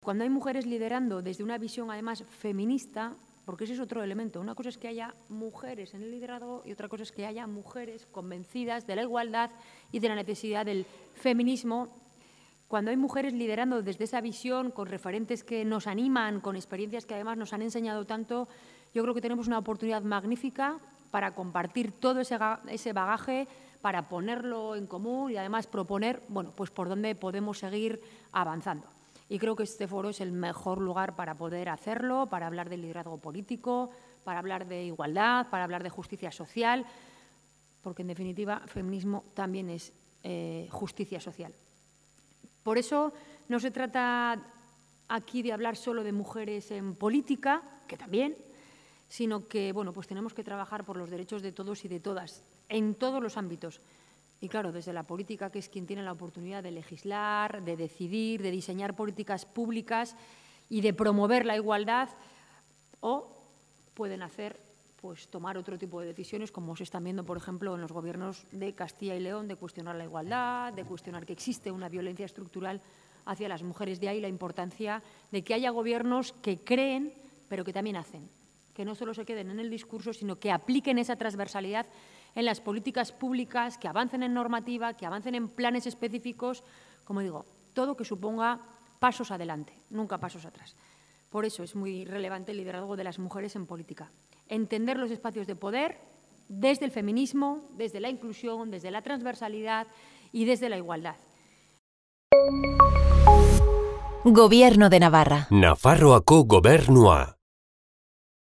Cuando hay mujeres liderando desde una visión, además, feminista, porque ese es otro elemento. Una cosa es que haya mujeres en el liderazgo y otra cosa es que haya mujeres convencidas de la igualdad y de la necesidad del feminismo. Cuando hay mujeres liderando desde esa visión, con referentes que nos animan, con experiencias que además nos han enseñado tanto, yo creo que tenemos una oportunidad magnífica para compartir todo ese bagaje, para ponerlo en común y además proponer, bueno, pues por dónde podemos seguir avanzando. Y creo que este foro es el mejor lugar para poder hacerlo, para hablar de liderazgo político, para hablar de igualdad, para hablar de justicia social, porque en definitiva feminismo también es justicia social. Por eso no se trata aquí de hablar solo de mujeres en política, que también, sino que bueno, pues tenemos que trabajar por los derechos de todos y de todas, en todos los ámbitos. Y claro, desde la política, que es quien tiene la oportunidad de legislar, de decidir, de diseñar políticas públicas y de promover la igualdad, o pueden hacer, pues tomar otro tipo de decisiones, como se están viendo, por ejemplo, en los gobiernos de Castilla y León, de cuestionar la igualdad, de cuestionar que existe una violencia estructural hacia las mujeres. De ahí la importancia de que haya gobiernos que creen, pero que también hacen, que no solo se queden en el discurso, sino que apliquen esa transversalidad en las políticas públicas, que avancen en normativa, que avancen en planes específicos, como digo, todo que suponga pasos adelante, nunca pasos atrás. Por eso es muy relevante el liderazgo de las mujeres en política. Entender los espacios de poder desde el feminismo, desde la inclusión, desde la transversalidad y desde la igualdad. Gobierno de Navarra. Nafarroako gobernua.